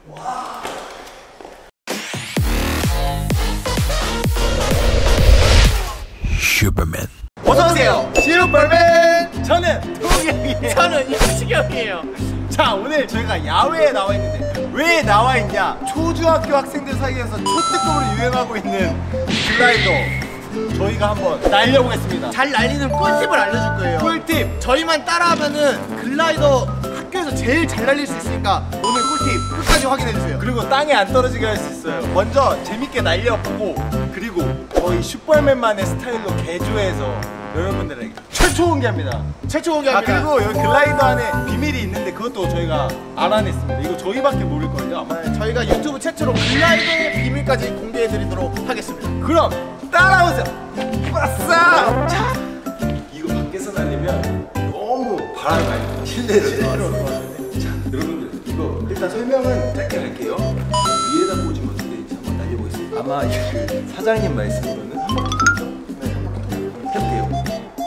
슈퍼맨. 어서오세요, 슈퍼맨. 저는 동욱이에요. 저는 이시경이에요. 자, 오늘 저희가 야외에 나와 있는데 왜 나와 있냐? 초중학교 학생들 사이에서 초특급으로 유행하고 있는 글라이더 저희가 한번 날려보겠습니다. 잘 날리는 꿀팁을 알려줄 거예요. 꿀팁! 저희만 따라하면은 글라이더 학교에서 제일 잘 날릴 수 있으니까 오늘 꿀팁 끝까지 확인해주세요. 그리고 땅에 안 떨어지게 할 수 있어요. 먼저 재밌게 날려보고, 그리고 저희 슈퍼맨만의 스타일로 개조해서 여러분들에게 최초 공개합니다. 최초 공개합니다. 그리고 여기 글라이더 안에 비밀이 있는데 그것도 저희가 알아냈습니다. 이거 저희밖에 모를걸요 아마. 네, 저희가 유튜브 최초로 글라이더의 비밀까지 공개해드리도록 하겠습니다. 그럼 따라오세요. 빠싸! 자, 이거 밖에서 날리면 너무 바람이 많이 실내로. 자, 여러분들 이거 일단 설명은 짧게 할게요. 위에다 꽂으면 어떻게 되는지 한번 날려보겠습니다. 아마 그 사장님 말씀으로는 한 바퀴 돌죠? 네, 한 바퀴 해볼게요.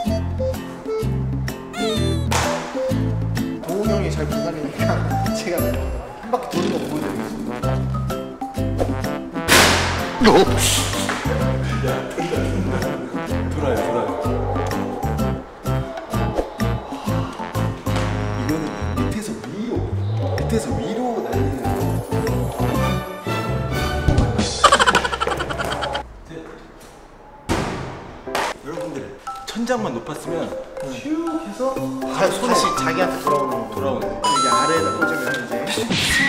동욱이 형이 잘 못 날리니까 제가 한 바퀴 도는 거 보여드리겠습니다. 돌아요. 이거는 밑에서 위로 날리는 거. 여러분들 천장만 높았으면 슉 해서 다시 자기한테 돌아오는 거. 여기 아래에다 꽂으면 이제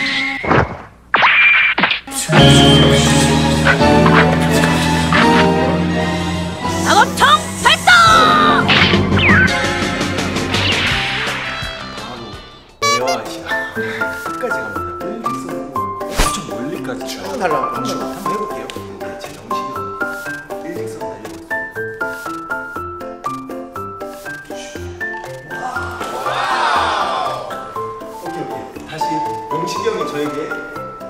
작업총 발동! 바로 에어아시아 끝까지 갑니다. 일직선으로 엄청 멀리까지 쭉 날라가요. 한번 해볼게요. 근데 제 정식으로 일직선 날려보겠습니다. 오케이. 다시 영식이 형이 저에게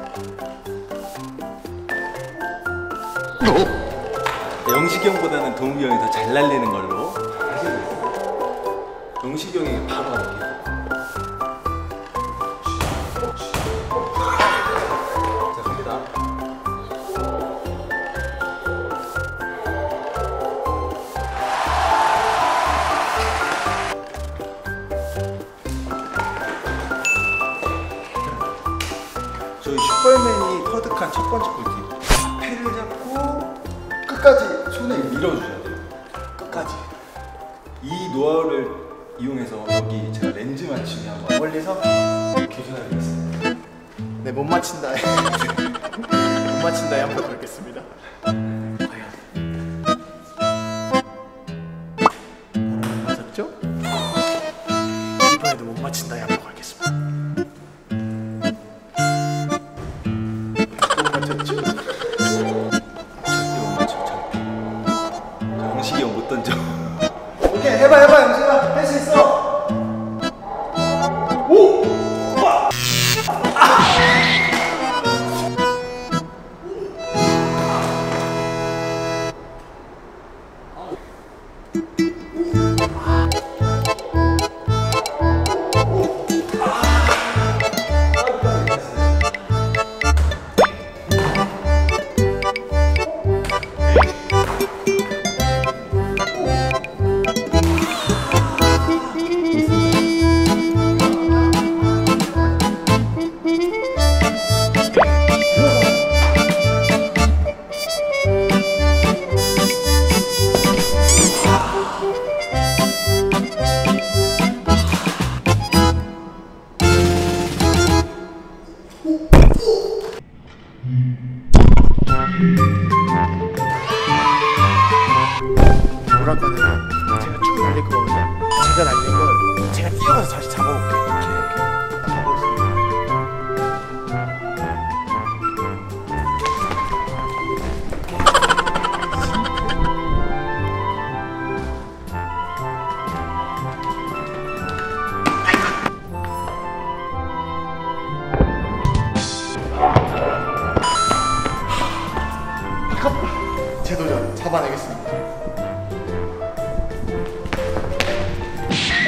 영식이 형보다는 동욱이 형이 더 잘 날리는 걸로 다시 해보겠습니다. 영식이 형이 바로 할게요. 자, 갑니다. 저희 슈퍼맨이 터득한 첫 번째 꿀팁. 패를 잡고 끝까지 손에 밀어주셔야 돼요. 끝까지. 이 노하우를 이용해서 여기 제가 렌즈 맞춤이 한번 멀리서 교전하겠습니다. 네, 못 맞힌다. 못 맞힌다에 한번 뵙겠습니다. 맞았죠? 이번에도 못 맞힌다에 한번 가겠습니다. 못 맞췄죠? 절대 못 맞춰, 절대. 영식이 형 못 던져. 오케이, 해봐 영식아, 할 수 있어. 오! 와! 뭐랄까 내가 제가 쭉 날릴 거거든요. 제가 날린 걸 제가 뛰어가서 다시 잡아볼게요. 이렇게 가고 있습니다. 제 도전 잡아내겠습니다.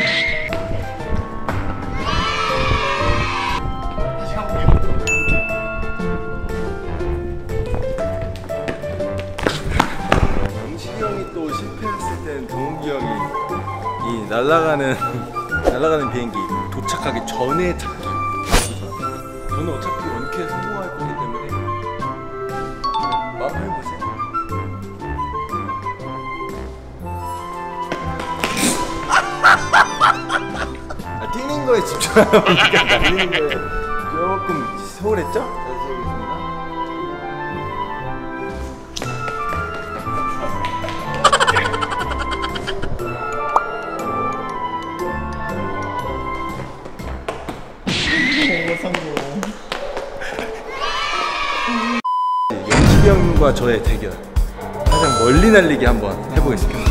다시 가볼게요. 날아가는 비행기 도착하기 전에 찾기. 저는 어차피 원캐에 성공할 거기 때문에 마음 해보세요. 뛰는 거에 집중하다 보니까 날리는 거에 조금 소홀했죠? 잘 세우겠습니다. 영식이 형과 저의 대결, 가장 멀리 날리기 한번 해보겠습니다.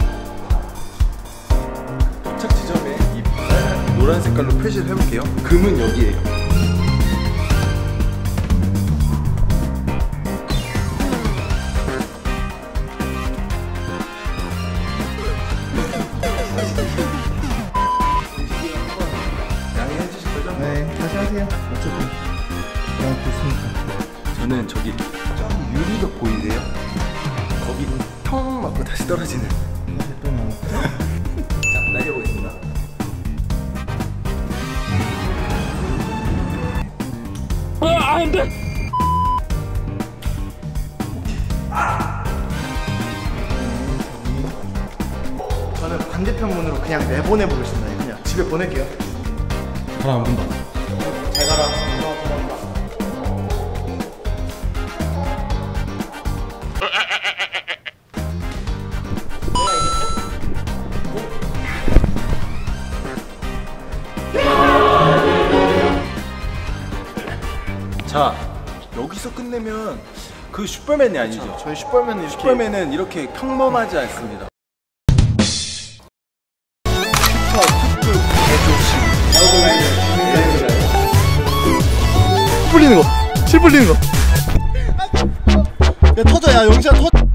도착 지점에 이 빨간 노란 색깔로 표시를 해볼게요. 금은 여기에요. 양해해 주실 거죠? 네, 다시 하세요. 어차피 그냥 좋습니다. 저는 저기 좀 유리벽 보이세요? 거기 텅 맞고 다시 떨어지는. 다시 또 나와. 자, 날려보겠습니다. 저는 반대편 문으로 그냥 내보내 보겠습니다. 그냥 집에 보낼게요. 바람 안 분다. 잘 가라. 자, 여기서 끝내면 그 슈퍼맨이 아니죠. 저희 슈퍼맨은 이렇게 슈퍼맨은 이렇게 평범하지 않습니다. 칠 풀리는 거. 칠 풀리는 거. 야 터져. 야 영시야 터.